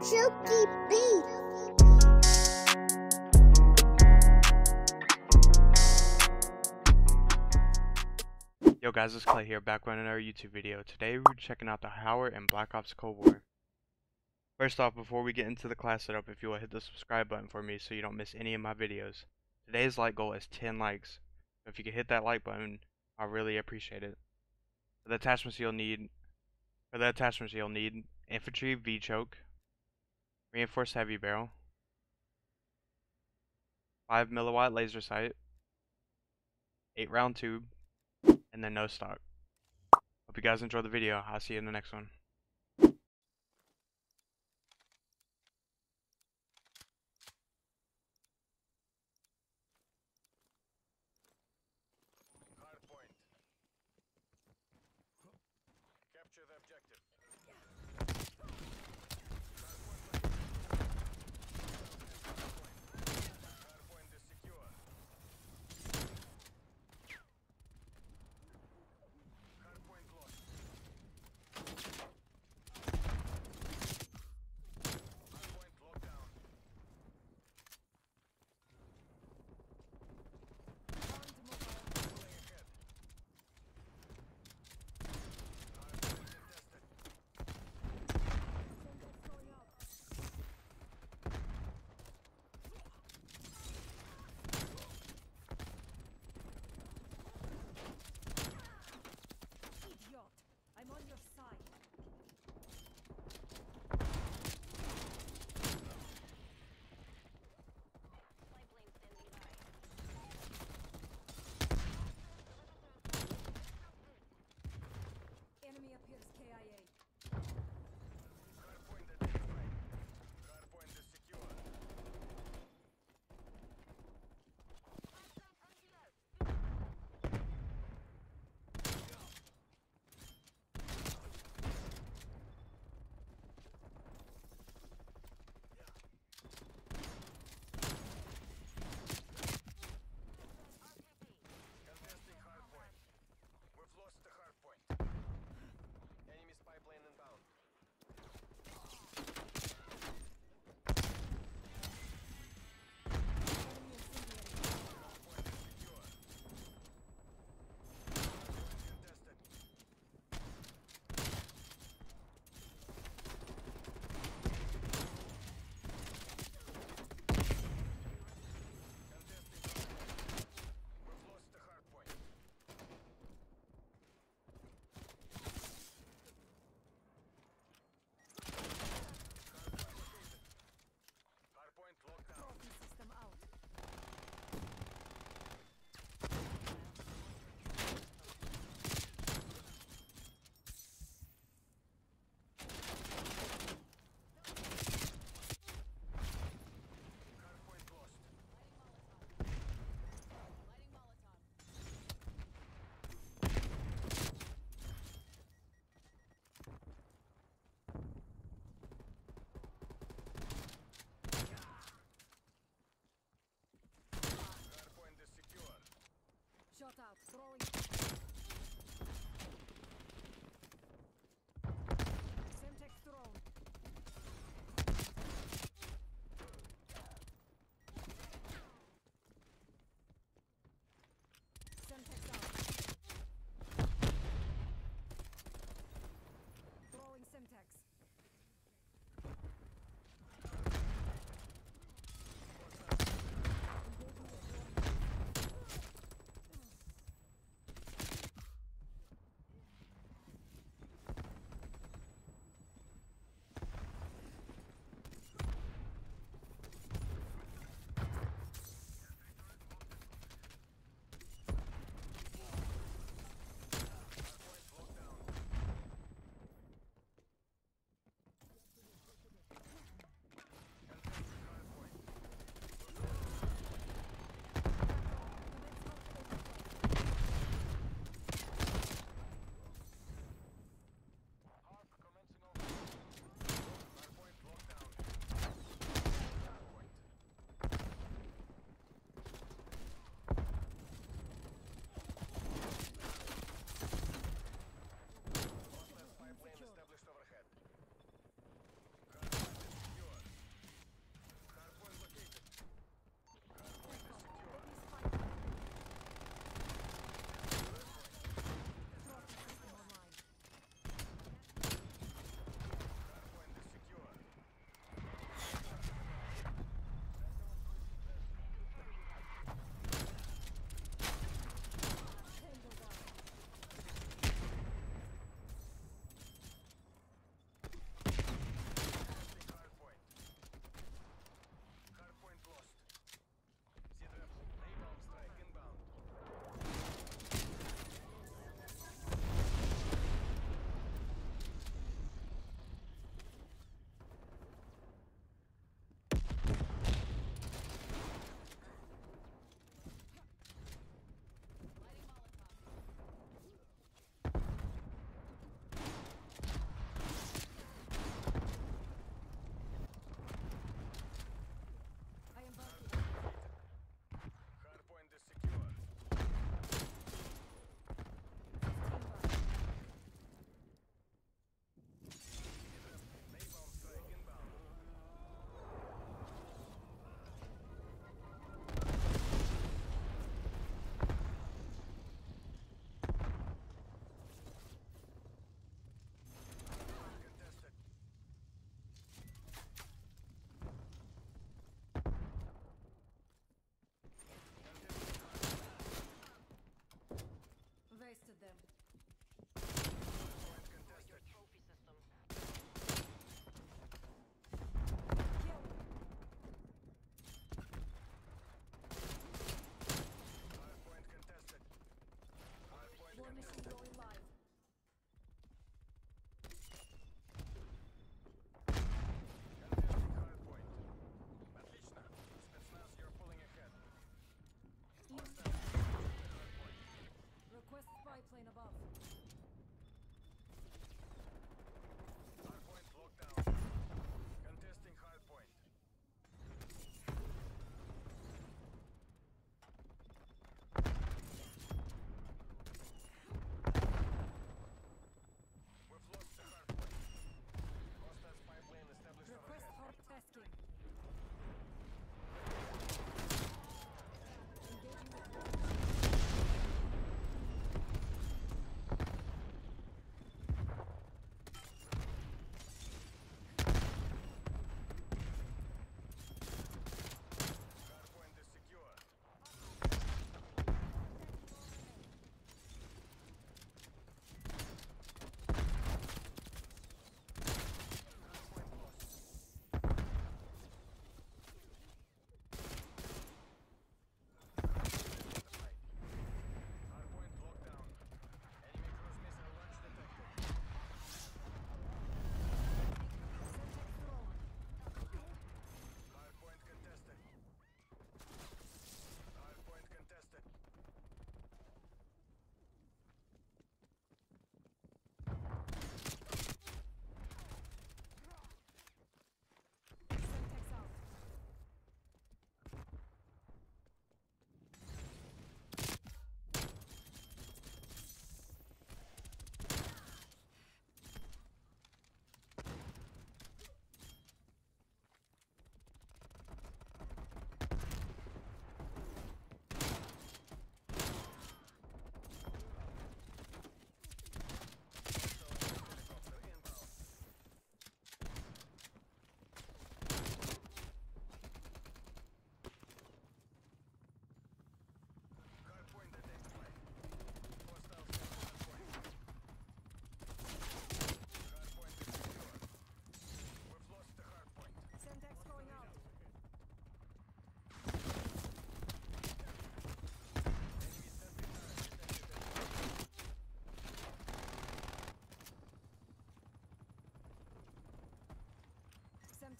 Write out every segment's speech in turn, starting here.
Silky Beat. Yo guys, it's Clay here, back with another YouTube video. Today we're checking out the Howard and Black Ops Cold War. First off, before we get into the class setup, if you will hit the subscribe button for me so you don't miss any of my videos. Today's like goal is 10 likes. So if you could hit that like button, I'll really appreciate it. For the attachments you'll need infantry V-choke, reinforced heavy barrel, 5 milliwatt laser sight, 8 round tube, and then no stock. Hope you guys enjoy the video. I'll see you in the next one. Hardpoint. Capture the objective. Hardpoint is secure. Hardpoint lost. Hardpoint locked down. Pulling ahead. Hardpoint contested.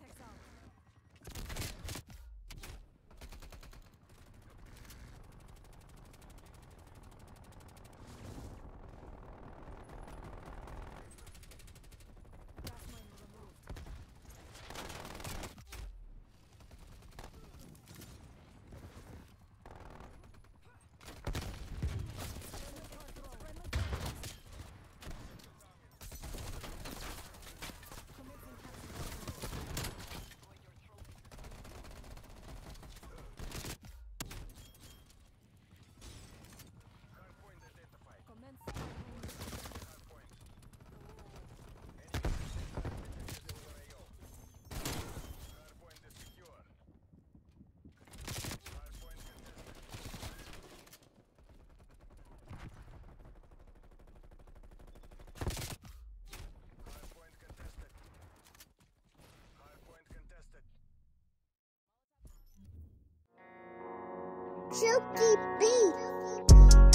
Vortex out. Gas mine removed. Hardpoint identified. Commence. Hardpoint. Enemy detected over AO. Hardpoint is secure. Hardpoint contested. Hardpoint contested. Hardpoint contested. Chunky beat.